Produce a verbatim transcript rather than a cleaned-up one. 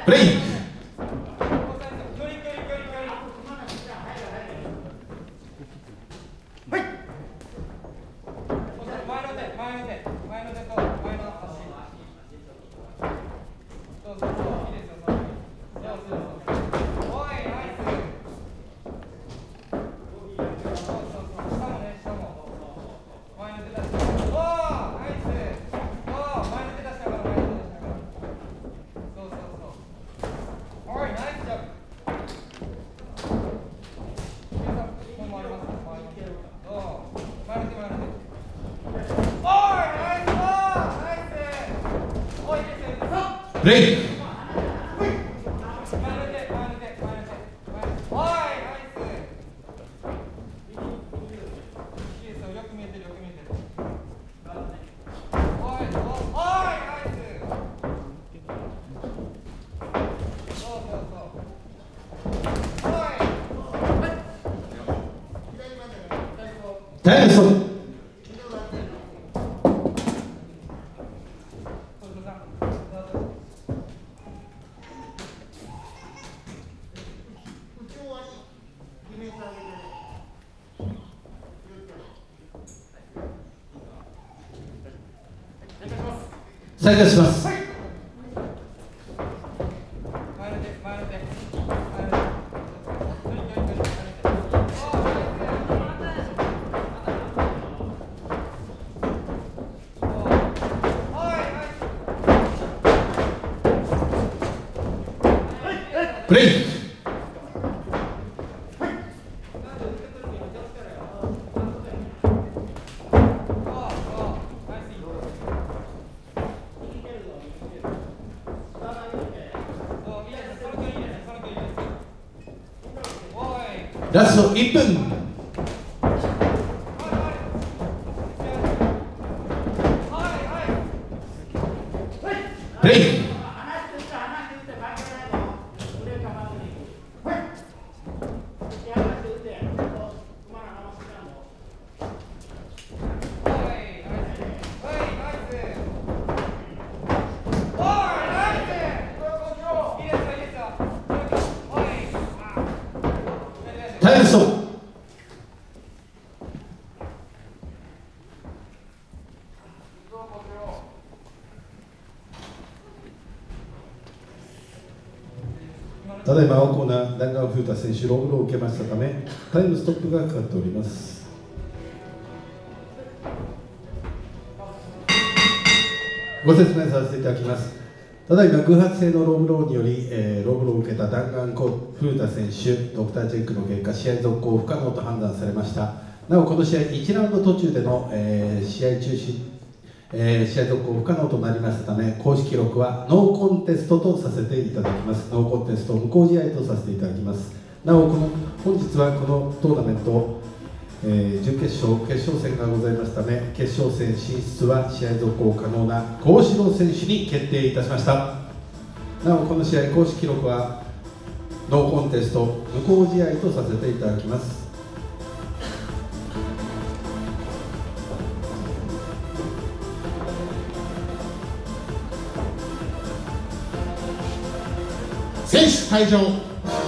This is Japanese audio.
ブレイク。ブレイク。タイムストップ。再開します。ブレイク。ラストいっぷん。ブレイク。タイムストップ。ただいま青コーナー弾丸風太選手ローブローを受けましたためタイムストップがかかっております。ご説明させていただきます。ただいま偶発性のローブローにより、えー、ローブローを受けた弾丸風太選手ドクターチェックの結果試合続行不可能と判断されました。なおこの試合いちラウンド途中での、えー、試合中止、えー、試合続行不可能となりましたため公式記録はノーコンテストとさせていただきます。ノーコンテスト無効試合とさせていただきます。なおこの本日はこのトーナメントえー、準決勝、決勝戦がございますため決勝戦進出は試合続行可能な幸四郎選手に決定いたしました。なおこの試合公式記録はノーコンテスト無効試合とさせていただきます。選手退場。